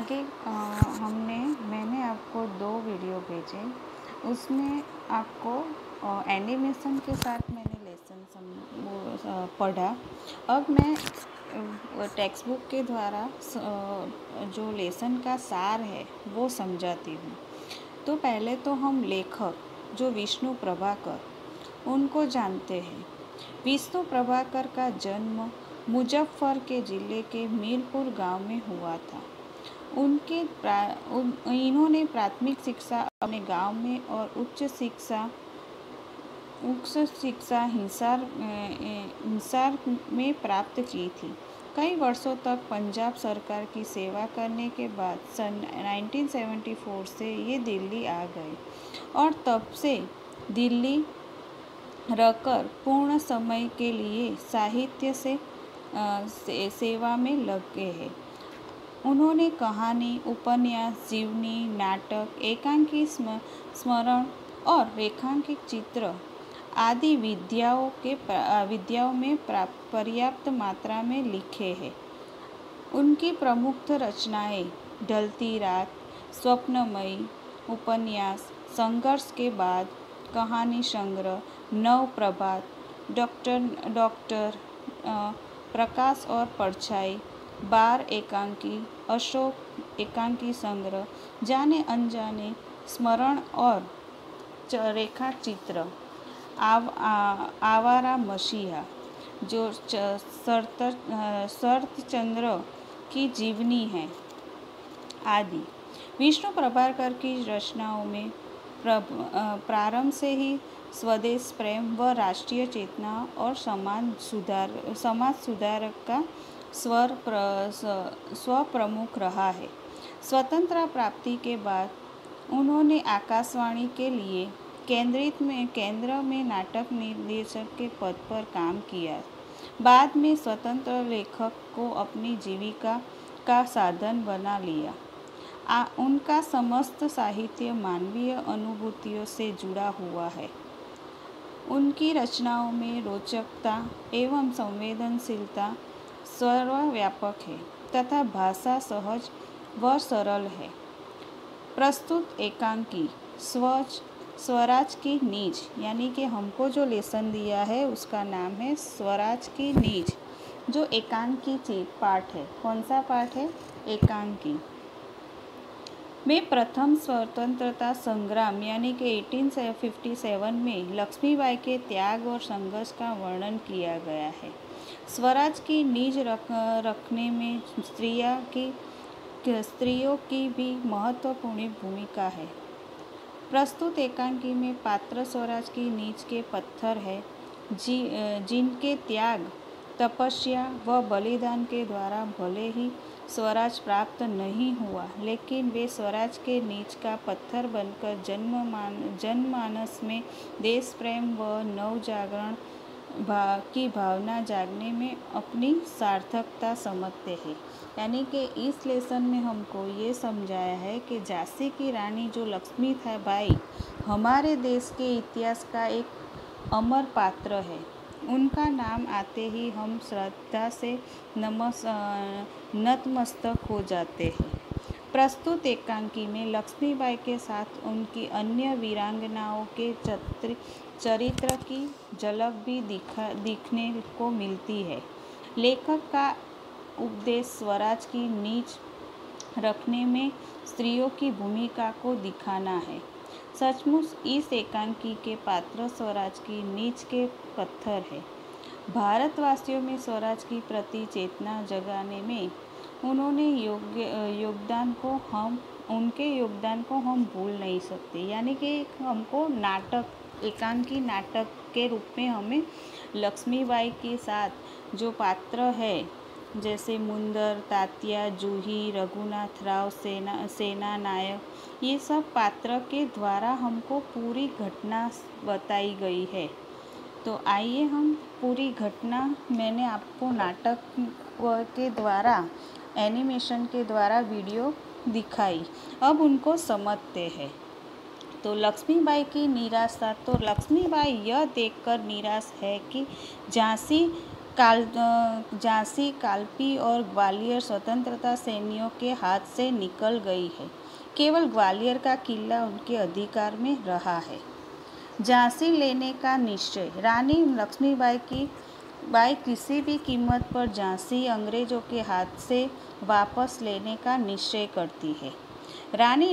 आगे मैंने आपको 2 वीडियो भेजे। उसमें आपको एनिमेशन के साथ मैंने लेसन पढ़ा। अब मैं टेक्स्ट बुक के द्वारा जो लेसन का सार है वो समझाती हूँ। तो पहले तो हम लेखक जो विष्णु प्रभाकर उनको जानते हैं। विष्णु प्रभाकर का जन्म मुजफ्फर के ज़िले के मीरपुर गांव में हुआ था। इन्होंने प्राथमिक शिक्षा अपने गांव में और उच्च शिक्षा हिसार में प्राप्त की थी। कई वर्षों तक पंजाब सरकार की सेवा करने के बाद सन 1974 से ये दिल्ली आ गए और तब से दिल्ली रहकर पूर्ण समय के लिए साहित्य से सेवा में लग गए हैं। उन्होंने कहानी, उपन्यास, जीवनी, नाटक, एकांकी स्मरण और रेखांकित चित्र आदि विद्याओं में पर्याप्त मात्रा में लिखे हैं। उनकी प्रमुख रचनाएं ढलती रात, स्वप्नमयी, उपन्यास, संघर्ष के बाद, कहानी संग्रह, नव प्रभात, डॉक्टर प्रकाश और परछाई, बार एकांकी, अशोक एकांकी संग्रह, जाने अनजाने, स्मरण और रेखा चित्र, आवारा मसीहा, जो शरतचंद्र की जीवनी है आदि। विष्णु प्रभाकर की रचनाओं में प्रारंभ से ही स्वदेश प्रेम व राष्ट्रीय चेतना और समाज सुधार का स्व प्रमुख रहा है। स्वतंत्रता प्राप्ति के बाद उन्होंने आकाशवाणी के लिए केंद्र में नाटक निर्देशक के पद पर काम किया। बाद में स्वतंत्र लेखक को अपनी जीविका का साधन बना लिया। उनका समस्त साहित्य मानवीय अनुभूतियों से जुड़ा हुआ है। उनकी रचनाओं में रोचकता एवं संवेदनशीलता सर्वव्यापक है तथा भाषा सहज व सरल है। प्रस्तुत एकांकी स्वराज की नींज, यानी कि हमको जो लेसन दिया है उसका नाम है स्वराज की नींज, जो एकांकी पाठ है। कौन सा पाठ है? एकांकी में प्रथम स्वतंत्रता संग्राम यानी कि 1857 में लक्ष्मीबाई के त्याग और संघर्ष का वर्णन किया गया है। स्वराज की नींज रखने में स्त्रियों की भी महत्वपूर्ण भूमिका है। प्रस्तुत एकांकी में पात्र स्वराज की नींज के पत्थर है, जिनके त्याग, तपस्या व बलिदान के द्वारा भले ही स्वराज प्राप्त नहीं हुआ, लेकिन वे स्वराज के नींज का पत्थर बनकर जनमानस में देश प्रेम व नव जागरण की भावना जागने में अपनी सार्थकता समझते हैं। यानी कि इस लेसन में हमको ये समझाया है कि झांसी की रानी जो लक्ष्मीबाई हमारे देश के इतिहास का एक अमर पात्र है। उनका नाम आते ही हम श्रद्धा से नतमस्तक हो जाते हैं। प्रस्तुत एकांकी में लक्ष्मीबाई के साथ उनकी अन्य वीरांगनाओं के चरित्र की झलक भी दिखने को मिलती है। लेखक का उपदेश स्वराज की नींज रखने में स्त्रियों की भूमिका को दिखाना है। सचमुच इस एकांकी के पात्र स्वराज की नींज के पत्थर है। भारतवासियों में स्वराज की प्रति चेतना जगाने में उनके योगदान को हम भूल नहीं सकते। यानी कि हमको एकांकी नाटक के रूप में हमें लक्ष्मीबाई के साथ जो पात्र है, जैसे मुंदर, तात्या, जूही, रघुनाथ राव, सेना नायक, ये सब पात्र के द्वारा हमको पूरी घटना बताई गई है। तो आइए हम पूरी घटना मैंने आपको नाटक के द्वारा, एनिमेशन के द्वारा वीडियो दिखाई, अब उनको समझते हैं। तो लक्ष्मीबाई की निराशा, तो लक्ष्मीबाई यह देखकर निराश है कि झांसी झांसी, कालपी और ग्वालियर स्वतंत्रता सेनानियों के हाथ से निकल गई है। केवल ग्वालियर का किला उनके अधिकार में रहा है। झांसी लेने का निश्चय। रानी लक्ष्मीबाई किसी भी कीमत पर झांसी अंग्रेजों के हाथ से वापस लेने का निश्चय करती है। रानी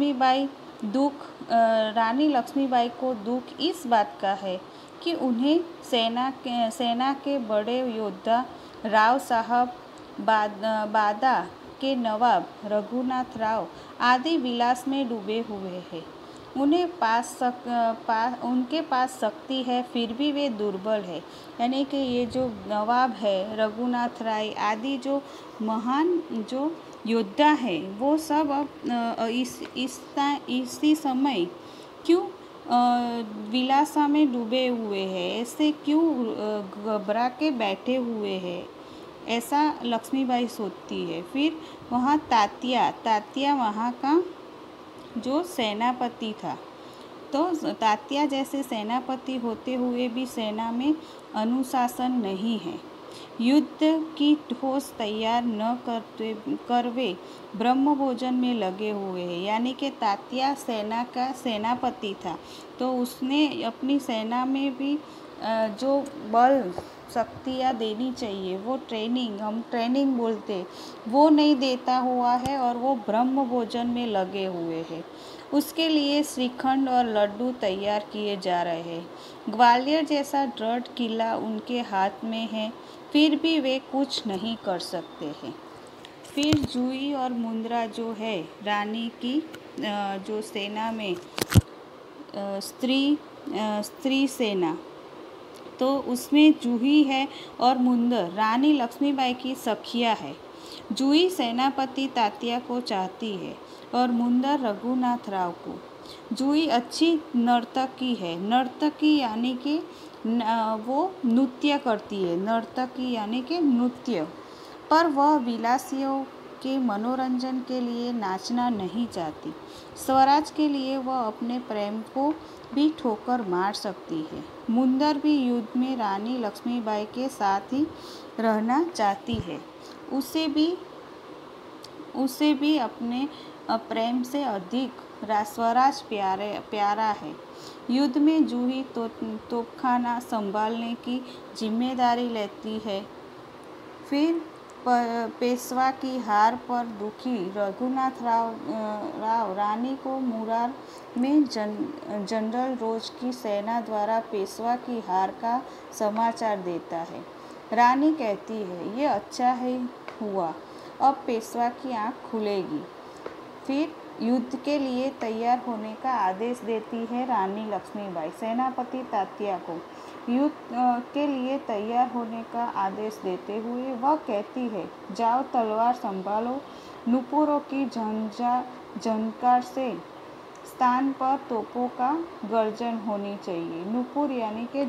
लक्ष्मीबाई को दुख इस बात का है कि उन्हें सेना के बड़े योद्धा राव साहब, बादा के नवाब रघुनाथ राव आदि विलास में डूबे हुए हैं। उनके पास शक्ति है, फिर भी वे दुर्बल है। यानी कि ये जो नवाब है, रघुनाथ राय आदि जो महान जो योद्धा है, वो सब अब इसी समय क्यों विलासा में डूबे हुए हैं, ऐसे क्यों घबरा के बैठे हुए हैं, ऐसा लक्ष्मीबाई सोचती है। फिर वहाँ तात्या वहाँ का जो सेनापति था, तो तात्या जैसे सेनापति होते हुए भी सेना में अनुशासन नहीं है। युद्ध की ठोस तैयार न करवे ब्रह्मभोजन में लगे हुए हैं। यानी कि तात्या सेना का सेनापति था, तो उसने अपनी सेना में भी जो बल शक्तियाँ देनी चाहिए, वो हम ट्रेनिंग बोलते, वो नहीं देता हुआ है और वो ब्रह्म भोजन में लगे हुए हैं। उसके लिए श्रीखंड और लड्डू तैयार किए जा रहे हैं। ग्वालियर जैसा दृढ़ किला उनके हाथ में है, फिर भी वे कुछ नहीं कर सकते हैं। फिर जूही और मुंद्रा जो है रानी की जो सेना में स्त्री सेना, तो उसमें जूही है और मुंदर रानी लक्ष्मीबाई की सखिया है। जूही सेनापति तात्या को चाहती है और मुंदर रघुनाथ राव को। जूही अच्छी नर्तकी है। नर्तकी यानी कि वो नृत्य करती है। नर्तकी यानी कि नृत्य, पर वह विलासियों के मनोरंजन के लिए नाचना नहीं चाहती। स्वराज के लिए वह अपने प्रेम को भी ठोकर मार सकती है। मुंदर भी युद्ध में रानी लक्ष्मीबाई के साथ ही रहना चाहती है। उसे भी अपने प्रेम से अधिक स्वराज प्यारा है। युद्ध में जूही तोपखाना संभालने की जिम्मेदारी लेती है। फिर पेशवा की हार पर दुखी रघुनाथ राव रानी को मुरार में जनरल रोज की सेना द्वारा पेशवा की हार का समाचार देता है। रानी कहती है, ये अच्छा है हुआ, अब पेशवा की आँख खुलेगी। फिर युद्ध के लिए तैयार होने का आदेश देती है रानी लक्ष्मीबाई सेनापति तात्या को। युद्ध के लिए तैयार होने का आदेश देते हुए वह कहती है, जाओ तलवार संभालो, नुपुरों की झनकार से स्थान पर तोपों का गर्जन होनी चाहिए। नुपुर यानी कि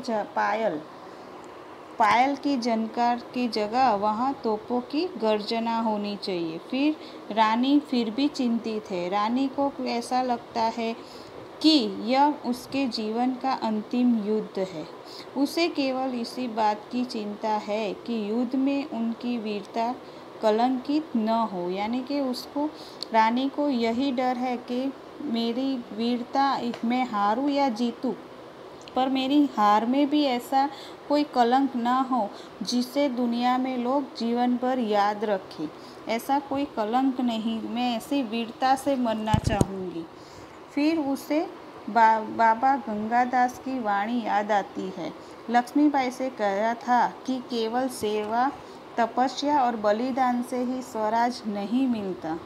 पायल की झनकार की जगह वहाँ तोपों की गर्जना होनी चाहिए। फिर रानी फिर भी चिंतित है। रानी को ऐसा लगता है कि यह उसके जीवन का अंतिम युद्ध है। उसे केवल इसी बात की चिंता है कि युद्ध में उनकी वीरता कलंकित न हो। यानी कि उसको रानी को यही डर है कि मेरी वीरता, मैं हारूं या जीतूं, पर मेरी हार में भी ऐसा कोई कलंक ना हो जिसे दुनिया में लोग जीवन भर याद रखें। ऐसा कोई कलंक नहीं, मैं ऐसी वीरता से मरना चाहूँगी। फिर उसे बाबा गंगादास की वाणी याद आती है। लक्ष्मीबाई से कहा था कि केवल सेवा, तपस्या और बलिदान से ही स्वराज नहीं मिलता,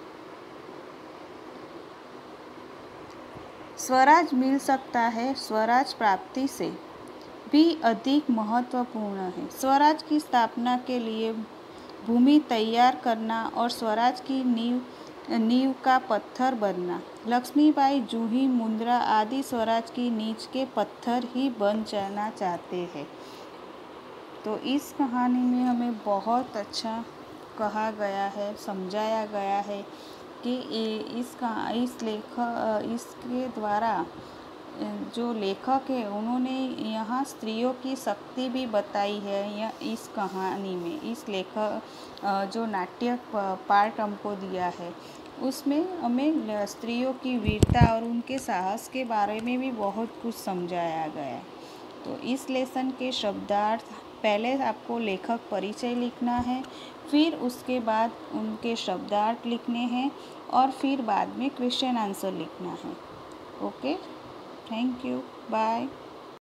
स्वराज मिल सकता है, स्वराज प्राप्ति से भी अधिक महत्वपूर्ण है। स्वराज की स्थापना के लिए भूमि तैयार करना और स्वराज की नींव का पत्थर बनना। लक्ष्मीबाई, जूही, मुंद्रा आदि स्वराज की नींव के पत्थर ही बन जाना चाहते हैं। तो इस कहानी में हमें बहुत अच्छा कहा गया है, समझाया गया है कि इसके द्वारा जो लेखक है उन्होंने यहाँ स्त्रियों की शक्ति भी बताई है या इस कहानी में, इस लेखक जो नाट्य पार्ट हमको दिया है उसमें हमें स्त्रियों की वीरता और उनके साहस के बारे में भी बहुत कुछ समझाया गया है। तो इस लेसन के शब्दार्थ पहले आपको लेखक परिचय लिखना है, फिर उसके बाद उनके शब्दार्थ लिखने हैं और फिर बाद में क्वेश्चन आंसर लिखना है। Okay, thank you, bye.